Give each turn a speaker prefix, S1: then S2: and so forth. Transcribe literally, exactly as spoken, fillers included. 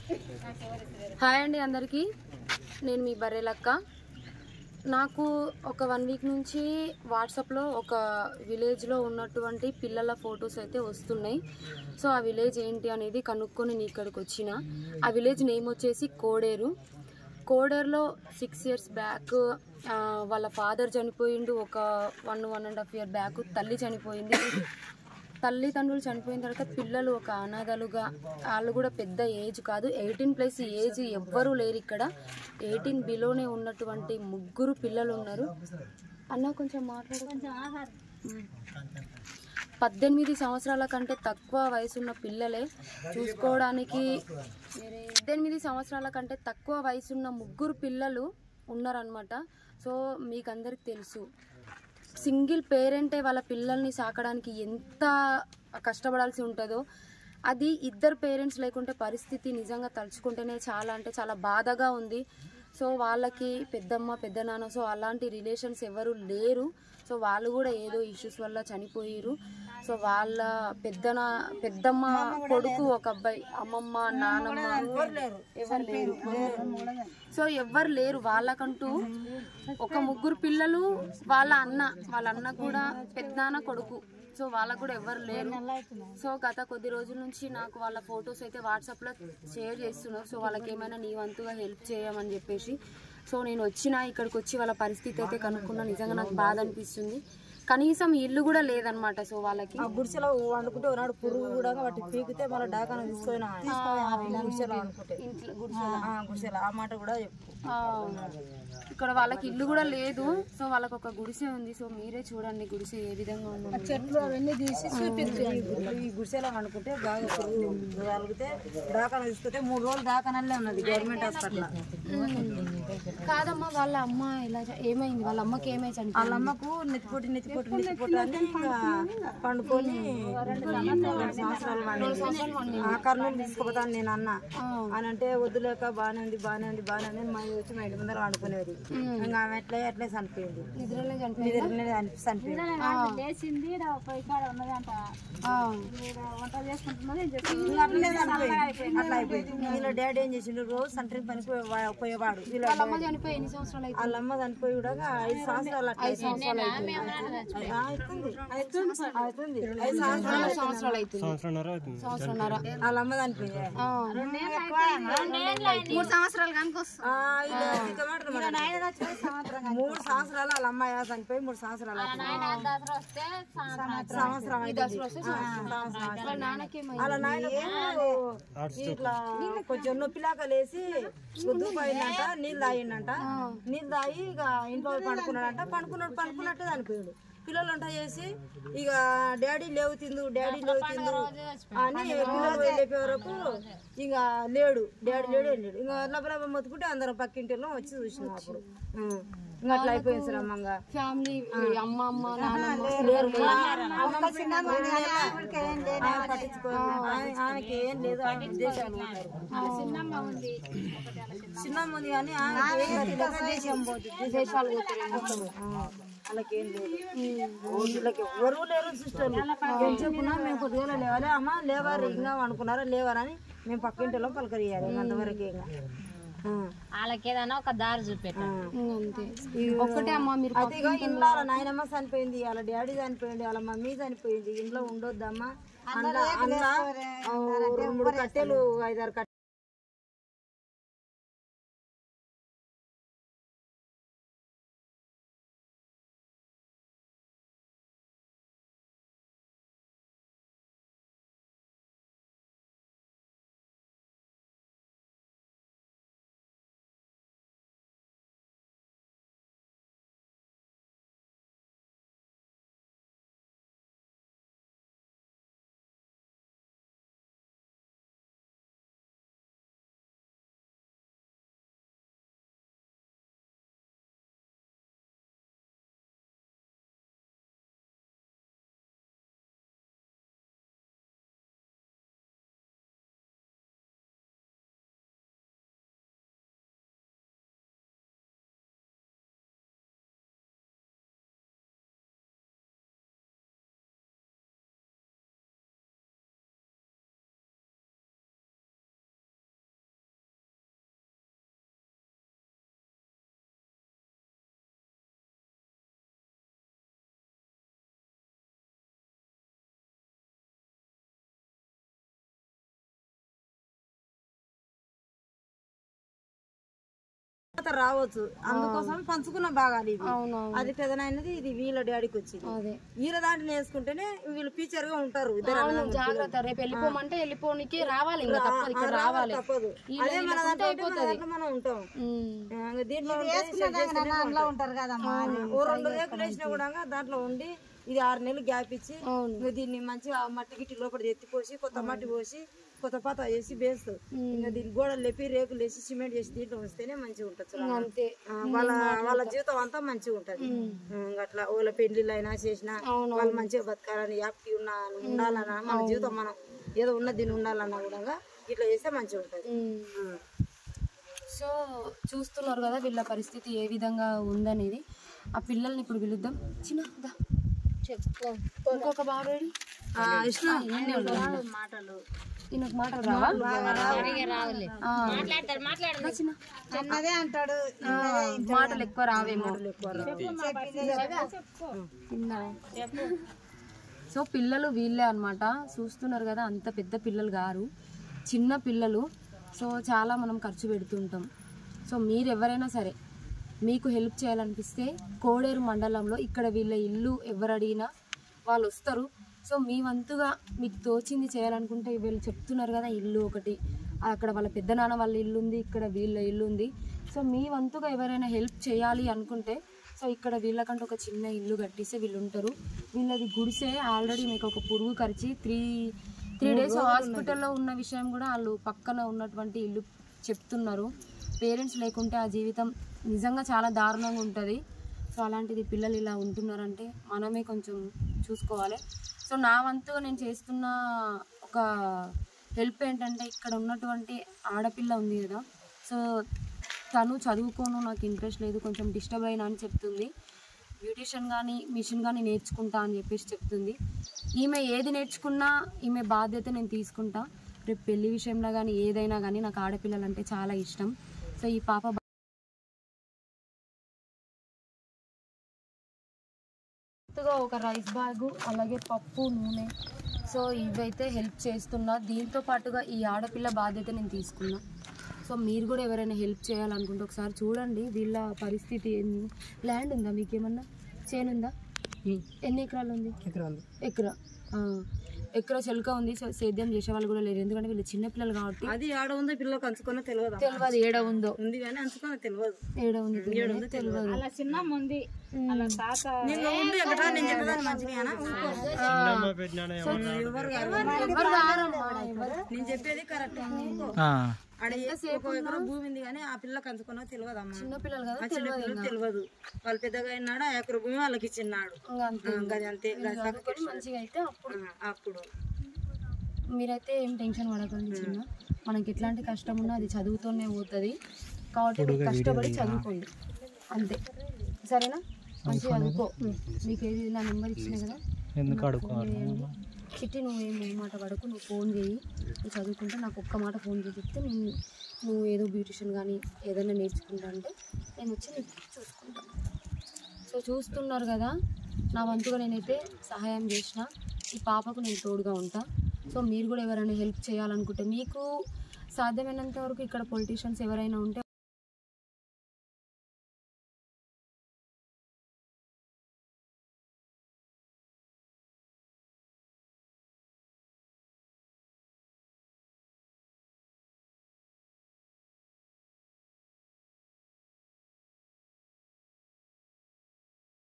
S1: Hi అండి అందరికీ, నేను మీ బర్రెలక్క. నాకు ఒక వన్ వీక్ నుంచి వాట్సాప్లో ఒక విలేజ్లో ఉన్నటువంటి పిల్లల ఫొటోస్ అయితే వస్తున్నాయి. సో ఆ విలేజ్ ఏంటి అనేది కనుక్కొని నేను ఇక్కడికి వచ్చిన. ఆ విలేజ్ నేమ్ వచ్చేసి కోడేరు. కోడేరులో సిక్స్ ఇయర్స్ బ్యాక్ వాళ్ళ ఫాదర్ చనిపోయిండు. ఒక one one and half year back తల్లి చనిపోయింది. తల్లిదండ్రులు చనిపోయిన తర్వాత పిల్లలు ఒక అనాథలుగా, వాళ్ళు కూడా పెద్ద ఏజ్ కాదు, ఎయిటీన్ ప్లస్ ఏజ్ ఎవ్వరూ లేరు ఇక్కడ. ఎయిటీన్ బిలోనే ఉన్నటువంటి ముగ్గురు పిల్లలు ఉన్నారు. అన్న కొంచెం మాట్లాడు. పద్దెనిమిది సంవత్సరాల కంటే తక్కువ వయసున్న పిల్లలే చూసుకోవడానికి. పద్దెనిమిది సంవత్సరాల కంటే తక్కువ వయసున్న ముగ్గురు పిల్లలు ఉన్నారనమాట. సో మీకు అందరికి తెలుసు, సింగిల్ పేరెంటే వాళ్ళ పిల్లల్ని సాకడానికి ఎంత కష్టపడాల్సి ఉంటుందో. అది ఇద్దరు పేరెంట్స్ లేకుంటే పరిస్థితి నిజంగా తలుచుకుంటేనే చాలా అంటే చాలా బాధగా ఉంది. సో వాళ్ళకి పెద్దమ్మ పెద్ద నాన్న సో అలాంటి రిలేషన్స్ ఎవరు లేరు. సో వాళ్ళు కూడా ఏదో ఇష్యూస్ వల్ల చనిపోయారు. సో వాళ్ళ పెద్దన పెద్దమ్మ కొడుకు ఒక అబ్బాయి, అమ్మమ్మ నానమ్మ ఎవరు లేరు. సో ఎవ్వరు లేరు వాళ్ళకంటూ. ఒక ముగ్గురు పిల్లలు, వాళ్ళ అన్న వాళ్ళ అన్న కూడా పెద్దనాన్న కొడుకు. సో వాళ్ళకు కూడా ఎవ్వరు లేరు. సో గత కొద్ది రోజుల నుంచి నాకు వాళ్ళ ఫొటోస్ అయితే వాట్సాప్లో షేర్ చేస్తున్నారు. సో వాళ్ళకి ఏమైనా నీ వంతుగా హెల్ప్ చేయమని చెప్పేసి. సో నేను వచ్చిన ఇక్కడికి వచ్చి వాళ్ళ పరిస్థితి అయితే కనుక్కున్నా. నిజంగా నాకు బాధ అనిపిస్తుంది. కనీసం ఇల్లు కూడా లేదనమాట. సో వాళ్ళకి
S2: గుడిసెలో వండుకుంటే ఒకనాడు పురుగు కూడా వాటి పీకితే మళ్ళీ డాకాను తీసుకొని గుడిసెలో వండుకుంటే గుడిసెలో ఆ మాట కూడా చెప్పు.
S1: ఇక్కడ వాళ్ళకి ఇల్లు కూడా లేదు. సో వాళ్ళకి ఒక గుడిసె ఉంది. సో మీరే చూడండి గుడిసె ఏ విధంగా ఉందో.
S2: చెట్లు అవన్నీ తీసి ఈ గుడిసెలో వండుకుంటే బాగా పురుగు కలిగితే డాకాను తీసుకుంటే మూడు రోజులు దాకానల్లే ఉన్నది గవర్నమెంట్ హాస్పిటల్.
S1: కాదమ్మా, వాళ్ళ అమ్మ ఇలా ఏమైంది? వాళ్ళ అమ్మకి ఏమైంది? చనిపోయింది.
S2: వాళ్ళ అమ్మకు నెత్తిపోటు నెత్తిపోటు నెత్తిపోటు అని పండుకొని సంవత్సరాలు ఆ కర్నూలు తీసుకుపోతాను నేను అన్న అని అంటే వద్దులేక బాగానే ఉంది బాగానే ఉంది బాగానే ఉంది. మా వచ్చి మా ఇంటి ముందర వండుకునేది. ఇంకా ఆమె ఎట్లా ఎట్లే చనిపోయింది. నిద్రలే చనిపోయింది. అట్లా అయిపోయింది. వీళ్ళ డాడీ ఏం చేసిండు, రోజు సంటరింగ్ పని పోయేవాడు. వాళ్ళ అమ్మ చనిపోయి ఎన్ని సంవత్సరాలు? వాళ్ళ అమ్మ చనిపోయి కూడా ఐదు సంవత్సరాలు అట్లా ఐదు సంవత్సరాలు అవుతుంది. వాళ్ళ అమ్మ చనిపోయింది మూడు సంవత్సరాలు మూడు సంవత్సరాలు వాళ్ళ అమ్మాయి చనిపోయి మూడు సంవత్సరాలు సంవత్సరం వాళ్ళ నాయన ఇట్లా కొంచెం నొప్పిలాగా లేసి గుద్దు పోయిందంట. నీళ్ళు తాగిండంట. నీళ్ళు తాగి ఇక ఇంట్లో పండుకున్నాడంట. పండుకున్నాడు పండుకున్నట్టు చనిపోయాడు. పిల్లలు వంట చేసి ఇక డాడీ లేవు తిందు డాడీ లేవు తిందు అని పిల్లలు వెళ్ళిపోయే వరకు ఇక లేడు. డాడీ లేడు వెళ్ళాడు. ఇంకా లబ్బలబ్బ మొత్తుకుంటే అందరం పక్కింటిలో వచ్చి చూసినాం. అప్పుడు ఇంకా అట్లా అయిపోయింది సార్. అమ్మంగా ఫ్యామిలీ అమ్మ అమ్మ లేరు. పట్టించుకో ఆమెకి ఏం లేదు. దేశాలు చిన్నమ్మ ఉంది కానీ దేశాలు వాళ్ళకేం లేదు. వీళ్ళకి ఎవరు లేరు సిస్టర్లు. ఏం చెప్పున్నా మేము కొద్దిగా లేవాలి అమ్మ లేవారు ఇంకా అనుకున్నారా లేవారని మేము పక్కింటిలో పలకరియాలి. అంతవరకు ఇంకా
S3: వాళ్ళకి ఏదైనా ఒక దారి చూపెట్టాలి.
S1: ఒక్కటే అమ్మ మీరు
S2: అయితే ఇక ఇంట్లో వాళ్ళ నాయనమ్మ చనిపోయింది, వాళ్ళ డాడీ చనిపోయింది, వాళ్ళ మమ్మీ చనిపోయింది. ఇంట్లో ఉండొద్దమ్మా. అందులో అందులో మూడు కట్టెలు ఐదారు కట్టెలు తర్వాత రావచ్చు, అందుకోసం పంచుకున్న భాగాలు ఇవి. అది పెదనైనది, ఇది వీళ్ళ డాడీకి వచ్చింది. వీళ్ళ దాంట్లో వేసుకుంటేనే వీళ్ళు ఫీచర్ గా ఉంటారు.
S1: జాగ్రత్త, రేపు వెళ్ళిపోమంటే వెళ్ళిపోనికి రావాలి,
S2: తప్పదు. అదే మన దాంట్లో మనం ఉంటాం. దీంట్లో ఉంటారు కదా, ఓ రెండు రేకులు వేసినా కూడా దాంట్లో ఉండి ఇది ఆరు నెలలు గ్యాప్ ఇచ్చి దీన్ని మంచిగా మట్టి గిట్టి లోపల ఎత్తిపోసి కొత్త మట్టి పోసి కొత్త పాత వేసి వేస్తారు. ఇంకా దీని గోడలు లేపి రేకులు వేసి సిమెంట్ చేసి దీంట్లో వస్తేనే మంచిగా ఉంటుంది. అంతే వాళ్ళ వాళ్ళ జీవితం అంతా మంచిగా ఉంటది. అట్లా వాళ్ళ పెళ్లిళ్ళు అయినా చేసినా వాళ్ళు మంచిగా బతకాలని యాప్కి ఉన్న ఉండాలన్నా మన జీవితం మనం ఏదో ఉన్న దీన్ని ఉండాలన్నా కూడా ఇట్లా చేస్తే మంచిగా ఉంటది.
S1: సో చూస్తున్నారు కదా వీళ్ళ పరిస్థితి ఏ విధంగా ఉందనేది. ఆ పిల్లల్ని ఇప్పుడు పిలుద్దాం. చిన్న చెప్పుకో, ఇంకొక బాబేడి
S3: మాటలు
S1: ఈయనకు మాటలు రావా?
S2: అన్నదే అంటాడు,
S1: మాటలు ఎక్కువ రావేమో. సో పిల్లలు వీళ్ళే అన్నమాట. చూస్తున్నారు కదా, అంత పెద్ద పిల్లలు గారు, చిన్న పిల్లలు. సో చాలా మనం ఖర్చు పెడుతుంటాం. సో మీరు ఎవరైనా సరే మీకు హెల్ప్ చేయాలనిపిస్తే కోడేరు మండలంలో ఇక్కడ వీళ్ళ ఇల్లు ఎవరు అడిగినా వాళ్ళు వస్తారు. సో మీ వంతుగా మీకు తోచింది చేయాలనుకుంటే వీళ్ళు చెప్తున్నారు కదా, ఇల్లు ఒకటి, అక్కడ వాళ్ళ పెద్దనాన్న వాళ్ళ ఇల్లు ఉంది, ఇక్కడ వీళ్ళ ఇల్లు ఉంది. సో మీ వంతుగా ఎవరైనా హెల్ప్ చేయాలి అనుకుంటే సో ఇక్కడ వీళ్ళకంటే ఒక చిన్న ఇల్లు కట్టిస్తే వీళ్ళు ఉంటారు. వీళ్ళది గుడిసే. ఆల్రెడీ మీకు ఒక పురుగు కరిచి త్రీ త్రీ డేస్ హాస్పిటల్లో ఉన్న విషయం కూడా వాళ్ళు పక్కన ఉన్నటువంటి ఇల్లు చెప్తున్నారు. పేరెంట్స్ లేకుంటే ఆ జీవితం నిజంగా చాలా దారుణంగా ఉంటుంది. సో అలాంటిది పిల్లలు ఇలా ఉంటున్నారంటే మనమే కొంచెం చూసుకోవాలి. సో నా వంతుగా నేను చేస్తున్న ఒక హెల్ప్ ఏంటంటే, ఇక్కడ ఉన్నటువంటి ఆడపిల్ల ఉంది కదా, సో తను చదువుకోను, నాకు ఇంట్రెస్ట్ లేదు, కొంచెం డిస్టర్బ్ అయినా అని చెప్తుంది. బ్యూటిషియన్ కానీ మిషన్ కానీ నేర్చుకుంటా అని చెప్పేసి చెప్తుంది. ఈమె ఏది నేర్చుకున్నా ఈమె బాధ్యత నేను తీసుకుంటా. రేపు పెళ్లి విషయంలో కానీ ఏదైనా కానీ నాకు ఆడపిల్లలు అంటే చాలా ఇష్టం. సో ఈ పాప ఒక రైస్ బ్యాగు, అలాగే పప్పు, నూనె, సో ఇవైతే హెల్ప్ చేస్తున్నా. దీంతో పాటుగా ఈ ఆడపిల్ల బాధ్యత నేను తీసుకున్నా. సో మీరు కూడా ఎవరైనా హెల్ప్ చేయాలనుకుంటే ఒకసారి చూడండి వీళ్ళ పరిస్థితి. ల్యాండ్ ఉందా మీకేమన్నా? చేనుందా? ఎన్ని ఎకరాలు ఉంది? ఎకరా ఎకరా చెలక ఉంది. సేద్యం చేసే వాళ్ళు కూడా లేరు, ఎందుకంటే వీళ్ళు చిన్నపిల్లలు కాబట్టి.
S2: అది ఏడ ఉందో పిల్లలు అంచుకున్నా తెలియదు.
S1: తెలియదు ఏడ ఉందో,
S2: ఉంది కానీ అంచుకున్నా తెలియదు.
S1: ఏడ ఉంది తెలియదు.
S3: అలా చిన్న ఉంది, అలా తాత
S2: నేను చెప్పేదాన్ని మంచిగా నేను చెప్పేది కరెక్ట్. భూమి ఉంది కానీ ఆ పిల్లకి అంచుకున్నా తెలియదు అమ్మ.
S1: చిన్న పిల్లలు కదా,
S2: చిన్నపిల్లలు తెలియదు. వాళ్ళు పెద్దగా అయినాడు, ఆ ఎకర భూమి వాళ్ళకి ఇచ్చిన్నాడు. అంతే
S1: మంచిగా అయితే అప్పుడు
S2: అప్పుడు
S1: మీరైతే ఏం టెన్షన్ పడకండి. చిన్న మనకి ఎట్లాంటి కష్టం ఉన్నా అది చదువుతూనే పోతుంది కాబట్టి కష్టపడి చదువుకోండి అంతే, సరేనా? మంచిగా చదువుకో. మీకు ఏది నా నెంబర్ ఇచ్చినా కదా,
S4: ఎందుకు అడుగుకోవాలి
S1: చిట్టి, నువ్వేం ఏ మాట పడకు, నువ్వు ఫోన్ చేయి. నువ్వు చదువుకుంటే నాకు ఒక్క మాట ఫోన్ చేసి చెప్తే నేను నువ్వు ఏదో బ్యూటిషియన్ కానీ ఏదైనా నేర్చుకుంటా అంటే నేను వచ్చి నీకు చూసుకుంటాను. సో చూస్తున్నారు కదా, నా వంతుగా నేనైతే సహాయం చేసిన. ఈ పాపకు నేను తోడుగా ఉంటా. సో మీరు కూడా ఎవరైనా హెల్ప్ చేయాలనుకుంటే, మీకు సాధ్యమైనంత వరకు ఇక్కడ పొలిటీషియన్స్ ఎవరైనా ఉంటే